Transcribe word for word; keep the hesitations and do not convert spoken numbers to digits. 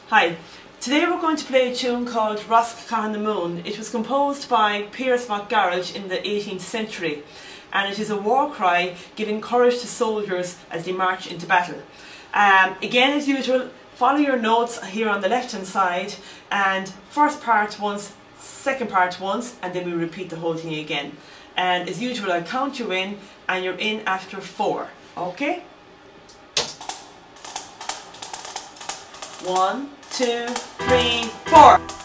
Hi, today we're going to play a tune called Rosc Catha. It was composed by Piara MacGearailt in the eighteenth century, and it is a war cry giving courage to soldiers as they march into battle. Um, again, as usual, follow your notes here on the left hand side, and first part once, second part once, and then we repeat the whole thing again. And as usual, I'll count you in, and you're in after four. Okay? One, two, three, four.